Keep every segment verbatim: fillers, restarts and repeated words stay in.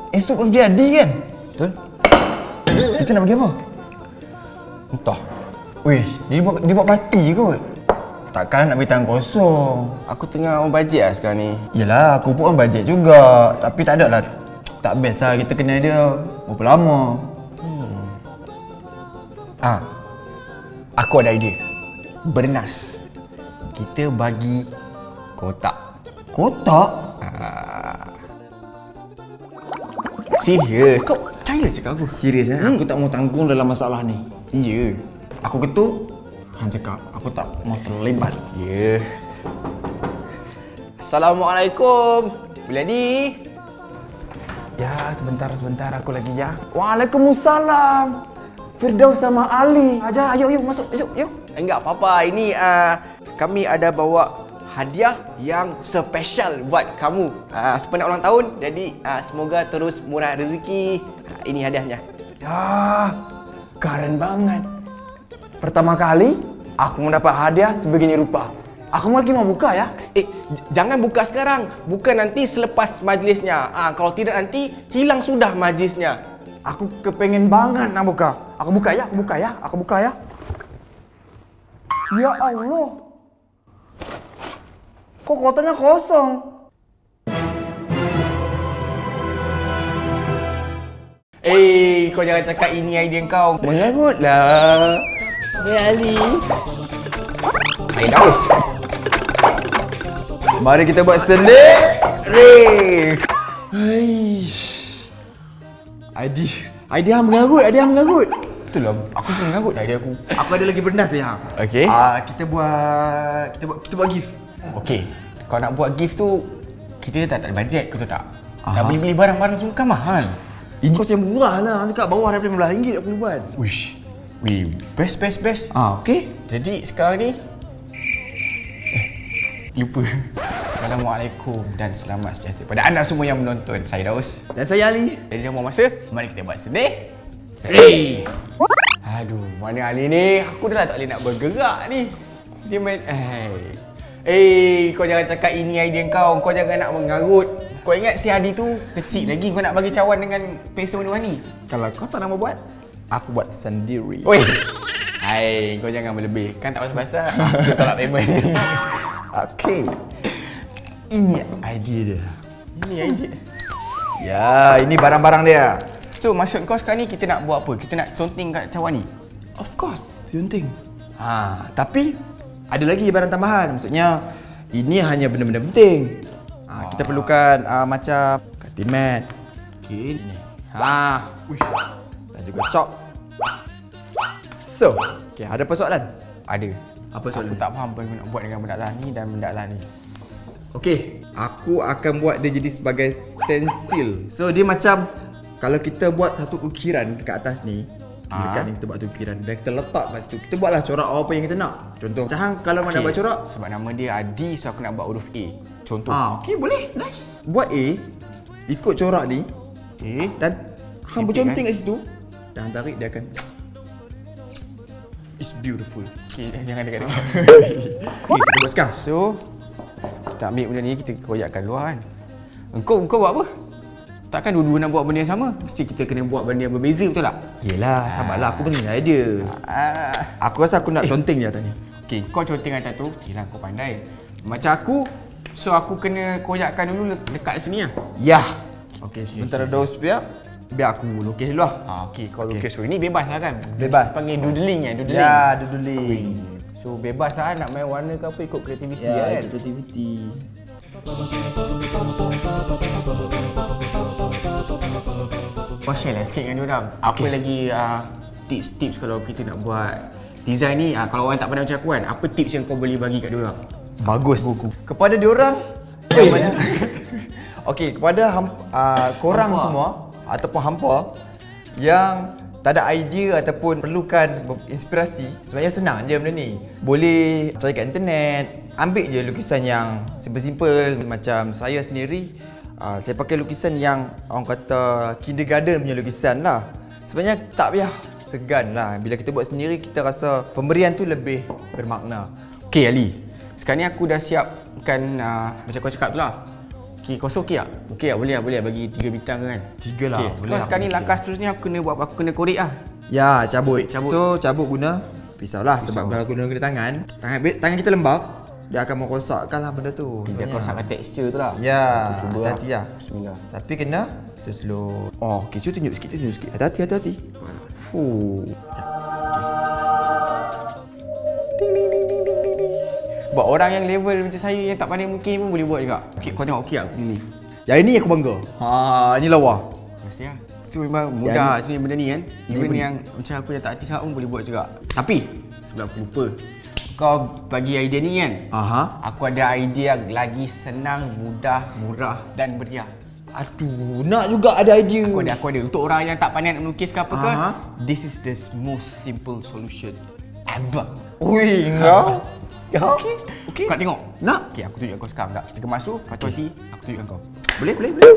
esok birthday Adi kan? Betul? Kita nak bagi apa? Entah. Wih, dia buat, dia buat parti kot. Takkan nak bagi tangan kosong. Aku tengah on bajet lah sekarang ni. Yelah, aku pun on bajet juga. Tapi tak ada lah. Tak best lah kita kenal dia berapa lama. Hmm. Ah, aku ada idea. Bernas. Kita bagi kotak. Kotak? Ah. Serius? Kau percaya cakap aku? Serius eh? Hmm. Aku tak mau tanggung dalam masalah ni. Ya. Aku ketuk, Han cakap aku tak mau terlibat. Ya. Assalamualaikum. Biladi. Ya, sebentar sebentar aku lagi ya. Waalaikumsalam. Firdaus sama Ali. Aja, ayo ayo masuk, ayo ayo. Enggak apa-apa. Ini uh, kami ada bawa hadiah yang spesial buat kamu. Uh, sepenat ulang tahun. Jadi uh, semoga terus murah rezeki. Uh, ini hadiahnya. Ya, keren banget. Pertama kali aku mendapat hadiah sebegini rupa. Aku lagi mau buka ya. Eh, jangan buka sekarang. Buka nanti selepas majlisnya. Ah, kalau tidak nanti hilang sudah majlisnya. Aku kepengen banget nak buka. Aku buka ya, aku buka ya, aku buka ya. Ya Allah. Kok kotaknya kosong? Eh, kau jangan cakap ini idea kau. Menyangkutlah. Ya Ali. Saya Daus. Mari kita buat sendiri. Aish. Adi, idea mengarut, idea mengarut. Betul lah, aku senang mengarut dah idea aku. Aku ada lagi bernas ya. Okey. Ah, uh, kita buat kita buat kita buat gift. Okey. Kau nak buat gift tu, kita tak tak ada bajet, kau tahu tak? Aha. Nak beli-beli barang-barang semua kan mahal. Ini kos yang murah lah. Dekat bawah daripada lima belas ringgit aku boleh buat. Wish. Wih, best best best. Ah, okey. Jadi sekarang ni eh, lupa. Assalamualaikum dan selamat sejahtera pada anda semua yang menonton. Saya Daus. Dan saya Ali. Jadi jangan buang masa, mari kita buat sedih. Hey. Aduh, mana Ali ni? Aku dah lah tak boleh nak bergerak ni. Dia main eh. Eh, kau jangan cakap ini idea kau. Kau jangan nak mengarut. Kau ingat si Adi tu kecil lagi kau nak bagi cawan dengan pensel warna-warni. Kalau kau tak nak buat, aku buat sendiri. Oi. Hai, kau jangan berlebih. Kan tak basah-basah. Aku tolak payment. Okey. Ini idea dia. Ini idea. Ya, ini barang-barang dia. So, maksud kau sekarang ni kita nak buat apa? Kita nak conteng kat cawan ni? Of course, penting. Ha, tapi ada lagi barang tambahan. Maksudnya ini hanya benda-benda penting. Ha, kita perlukan uh, macam cutting mat. Okey. Ha, wish. Dan juga chalk. So, okey, ada persoalan? Ada. Apa soalan? Aku tak faham apa yang nak buat dengan benda lah ni dan benda lah ni. Okey, aku akan buat dia jadi sebagai stencil. So dia macam kalau kita buat satu ukiran dekat atas ni, Ah. dekat ni kita buat satu ukiran dan kita letak kat situ. Kita buatlah corak apa yang kita nak. Contoh, Cahang kalau okay. nak buat corak, Sebab nama dia Adi, so aku nak buat huruf A. Contoh. ah, okey boleh. Nice. Buat A, ikut corak ni Okey. dan hang Tipik, berconteng kan? kat situ dan hang tarik dia akan It's beautiful. Okey, jangan dekat-dekat. Okey, kita buat sekarang. So, kita ambil benda ni, kita koyakkan luar kan. Engkau, engkau buat apa? Takkan dua-dua nak buat benda yang sama? Mesti kita kena buat benda yang berbeza, betul tak? Yelah, sabarlah aku bagi idea. Ah. Aku rasa aku nak conteng je atas ni. Okey, kau conteng atas tu. Yelah, kau pandai. Macam aku, so aku kena koyakkan dulu dekat sini lah. Yah. Okey, sebentar ada biar biar aku lukis dulu lah. Ah, okey, kau Okey. lukis dulu. Ini bebas lah kan? Bebas. Panggil doodling ya, doodling. Ya, doodling. So bebas lah nak main warna ke apa, ikut kreativiti Ya, kan? itu aktiviti. Kau share lah sikit dengan diorang. Apa okay. lagi uh, tips-tips kalau kita nak buat design ni, uh, kalau orang tak pandai macam aku kan, apa tips yang kau boleh bagi kat diorang? Bagus. Buku. Kepada diorang yang mana? Okey, kepada ham, uh, korang hampa. Semua ataupun hampa yang tak ada idea ataupun perlukan inspirasi, sebenarnya senang je benda ni. Boleh cari kat internet, ambil je lukisan yang simple-simple. Macam saya sendiri, uh, saya pakai lukisan yang orang kata kindergarten punya lukisan lah. Sebenarnya tak payah segan lah. Bila kita buat sendiri, kita rasa pemberian tu lebih bermakna. Okey Ali, sekarang ni aku dah siapkan uh, macam kau cakap tu lah. Okey, kau rasa okey tak? Okey tak? Boleh tak? Boleh tak bagi tiga bintang kan? Tiga lah. Okay. Boleh Sekarang ni langkah seterusnya aku kena buat apa? Aku kena korek lah. Ya, cabut. Cabut. So, cabut guna pisau lah. Pisau. Sebab kalau guna guna tangan, tangan, tangan kita lembab, dia akan merosakkan lah benda tu. Dia akan rosakkan tekstur tu lah. Ya, cuba hati-hati lah. Bismillah. Tapi kena slow. Oh, okey, cuba tunjuk sikit, tunjuk sikit. Hati-hati, hati-hati. Fuh. Buat orang yang level macam saya yang tak pandai mungkin pun boleh buat juga. Okey, kau tengok okey tak aku ni. Yang ini aku bangga. Ha, ni lawa. Mesti lah. So memang mudah sebenarnya benda ni kan. Even yang macam aku yang tak artis pun boleh buat juga. Tapi sebelum aku lupa, kau bagi idea ni kan. Aha. Aku ada idea lagi senang, mudah, murah dan meriah. Aduh, nak juga ada idea. Aku ada, aku ada. Untuk orang yang tak pandai nak melukis ke apa ke, Aha. this is the most simple solution ever. Ui, kau. Okey. Okey. Kau nak tengok? Nak. Okey, aku tunjuk kau sekarang tak. Kita kemas dulu, lepas tu nanti aku tunjukkan kau. Boleh, boleh, boleh.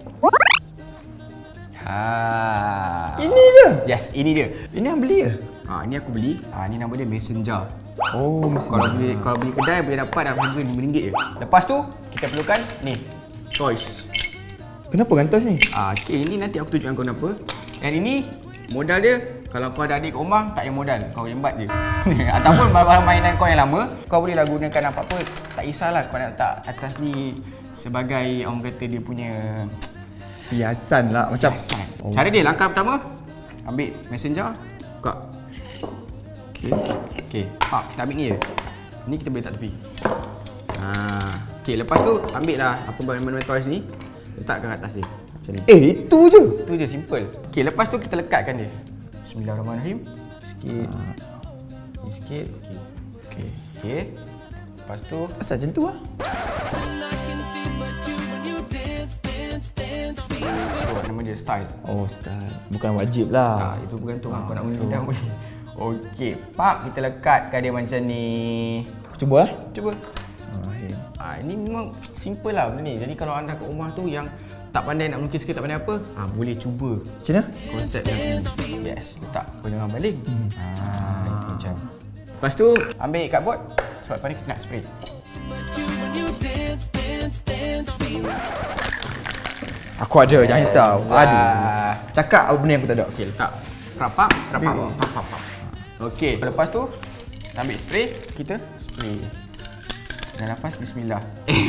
Ha. Ini je. Yes, ini dia. Ini yang beli ke? Ha, ini aku beli. Ha, ni nama dia Messenger. Oh, Kalau beli kalau beli kedai boleh dapat dalam harga lima ringgit je. Lepas tu kita perlukan ni, toys. Kenapa gantos ni? Ah, okey, ini nanti aku tunjukkan kau kenapa. Yang ini modal dia kalau kau ada adik kat rumah tak payah modal, kau rembat je. Ataupun barang mainan kau yang lama, kau bolehlah gunakan apa-apa. Tak kisahlah kau nak letak atas ni sebagai orang kata dia punya Hiasan lah macam. hiasan. Oh. Cara dia langkah pertama, ambil Messenger, buka. Okey. Okey, ha, kita ambil ni je. Ni kita boleh letak tepi. Ha, okey, lepas tu ambil lah apa barang-barang toys ni, letakkan kat atas dia. Macam ni. Eh, itu je. Itu je, simple. Okey, lepas tu kita lekatkan dia. Bismillahirrahmanirrahim. Sikit. Ni sikit. Okey. Okey. Okey. Lepas tu Asal macam tu lah. buat nama dia style. Oh, style. Bukan wajib lah. Ha, itu bergantung ah, kau nak guna bidang boleh. Okey, pak kita lekatkan dia macam ni. Aku cuba eh. Cuba. Ah, Ah, ini memang simple lah benda ni. Jadi kalau anda kat rumah tu yang tak pandai nak melukis ke tak pandai apa, ah boleh cuba macam mana? konsep yang ini. Yes, letak kau jangan baling. Hmm. Ah, itu macam. Lepas tu ambil cardboard. Sebab lepas ni kita nak spray. Aku ada, jangan risau. Aduh. Cakap apa benda yang aku tak ada. Okey, letak. Rapak, rapak, rapak, rapak. Okey, lepas tu kita ambil spray, kita spray. Dengan nafas bismillah.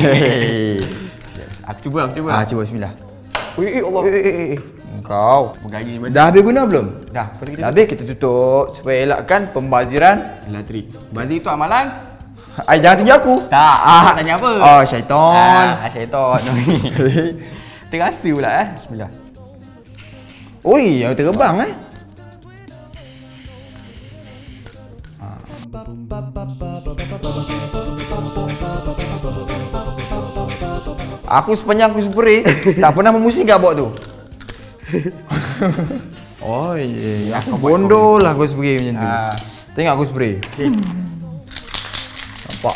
Yes, aku cuba, aku cuba. Ah, cuba bismillah. Ui, ui, Allah. Eh, eh, eh. Kau. Bergaya ni Dah habis guna belum? Dah, lepas tu kita Dah habis kita tutup supaya elakkan pembaziran. Inilah trik. Bazir tu amalan. Ai, jangan tunjuk aku. Tak, Ah. tanya apa? Oh, syaitan. Ah, syaitan. Terasa pula eh. Bismillah. Oi, yang terbang eh. Aku sepanjang aku spray tak pernah memusingkan bot tu. Oh, iya. Aku bondol lah aku spray macam tu. Ah. Tengok aku spray. Okey. Nampak.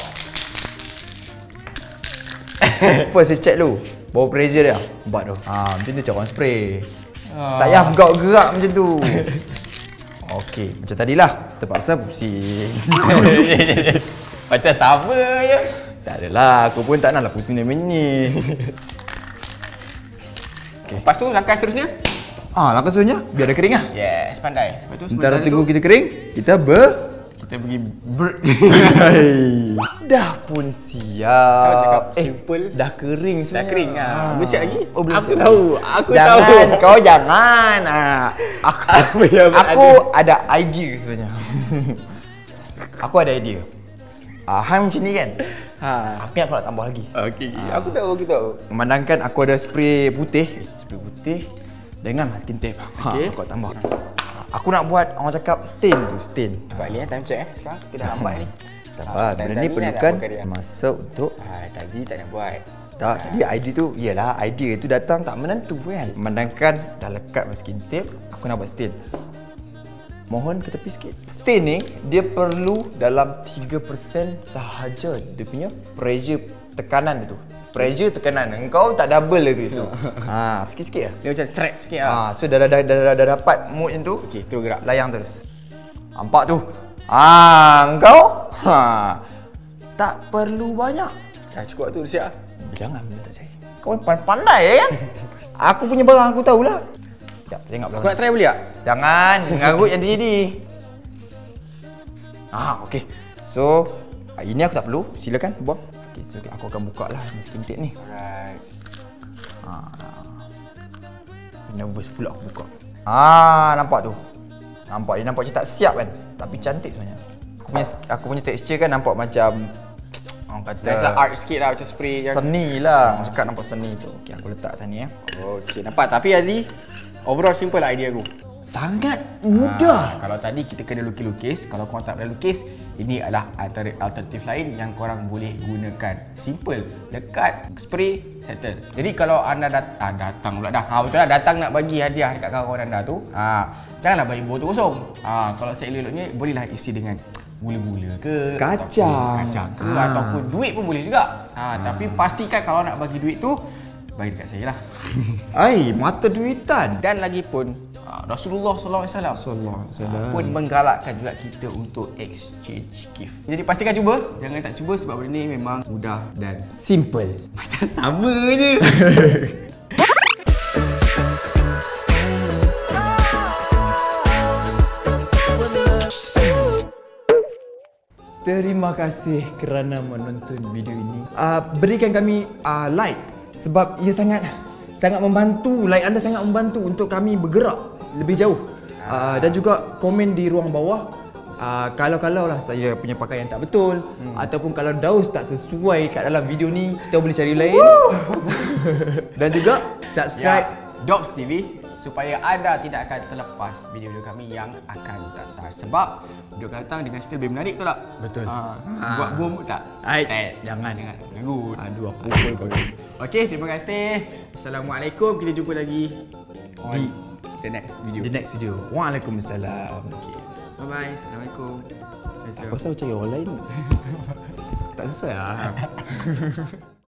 First saya check dulu bau pressure dia. Nampak tu. Ha, macam tu cara orang spray. Tak payah gerak-gerak macam tu. Okey, macam tadilah. Terpaksa pusing. Macam sama je. Tak adalah, aku pun tak naklah pusing dia menyi. Okay. Lepas tu langkah seterusnya? Ah, langkah seterusnya biar dia kering lah. Yes, pandai. Lepas tu Sementara sementara tunggu tu, kita kering, kita ber kita pergi ber dah pun siap. Kau cakap eh, simple. dah kering dah sebenarnya. kering ah. Belum siap lagi? Oh, belum aku siap tahu. lagi. Aku jangan, tahu. kau jangan. Ah, aku Apa yang aku ada idea sebenarnya. Aku ada idea. Ah, hang macam ni kan? Ha. Aku ni aku nak tambah lagi. Okey, aku tahu, aku tahu. Memandangkan aku ada spray putih, eh, spray putih dengan masking tape. Okey. Ha, aku nak tambah. Aku nak buat orang cakap stain tu, stain. Buat ni eh, time check eh. Sekarang kita dah lambat ni. Sabar, Ah, benda tadi ni nak perlukan buat karya. masa untuk Ah, tadi tak nak buat. tak, tadi idea tu, iyalah idea tu datang tak menentu kan. Memandangkan dah lekat masking tape, aku nak buat stain. Mohon ke tepi sikit. Stain ni dia perlu dalam tiga peratus sahaja dia punya pressure tekanan dia tu. Pressure tekanan. Engkau tak double lah tu situ. Ha, sikit-sikit lah. Dia macam trap sikit ah. Ha, so dah dah, dah, dah, dah, dah dapat mood yang tu. Okey, terus gerak. Layang terus. Nampak tu? Ah, engkau? Ha. Tak perlu banyak. Dah cukup tu siap. Jangan minta saya. Kau pandai kan? Aku punya barang aku tahulah. Sekejap, tengok Aku belakang. nak try boleh tak? Jangan, mengarut yang jadi. Ah, okey. So, ini aku tak perlu. Silakan buang. Okey, so aku akan buka lah ni sekintik ni. Alright. Ah. Nervous pula aku buka. Ah, nampak tu. Nampak dia nampak macam tak siap kan? Tapi cantik sebenarnya. Aku punya aku punya texture kan nampak macam orang kata That's like art sikit lah macam spray je. seni lah. Orang cakap nampak seni tu. Okey, aku letak atas ni ya. Okey, nampak. Tapi Ali, overall simple lah idea aku. Sangat mudah. Ha, kalau tadi kita kena lukis-lukis, kalau korang tak boleh lukis, ini adalah alternatif lain yang korang boleh gunakan. Simple, dekat, spray, settle. Jadi kalau anda dat ah, datang pula dah. Ha, betul lah, datang nak bagi hadiah dekat kawan-kawan anda tu, ha, janganlah bagi botol kosong. Ha, kalau seelok-eloknya, bolehlah isi dengan gula-gula ke, Kacang. ataupun kacang ke, Ha. ataupun duit pun boleh juga. Ha, ha. Tapi pastikan kalau nak bagi duit tu, bagi dekat saya lah. Ai, mata duitan. Dan lagi pun uh, Rasulullah sallallahu alaihi wasallam Sallallahu alaihi wasallam. pun menggalakkan juga kita untuk exchange gift. Jadi pastikan cuba, jangan tak cuba sebab benda ni memang mudah dan Simple. macam sama je. Terima kasih kerana menonton video ini. Uh, berikan kami uh, like sebab ia sangat sangat membantu. Like anda sangat membantu untuk kami bergerak lebih jauh. Uh, dan juga komen di ruang bawah. Uh, kalau-kalau lah saya punya pakaian tak betul hmm. ataupun kalau Daus tak sesuai kat dalam video ni, kita boleh cari lain. Dan juga subscribe Ya, Dops T V supaya anda tidak akan terlepas video-video kami yang akan datang. Sebab video akan datang dengan cerita lebih menarik, betul tak? Betul. Ha, Ha. buat bom tak? Ai, Eh, jangan. Jangan ganggu. Aduh, aku pukul kau. Okey, terima kasih. Assalamualaikum. Kita jumpa lagi on Di- the next video. The next video. Waalaikumsalam. Okay. Bye bye. Assalamualaikum. Ciao, ciao. Pasal cari orang lain. Tak sesuai lah.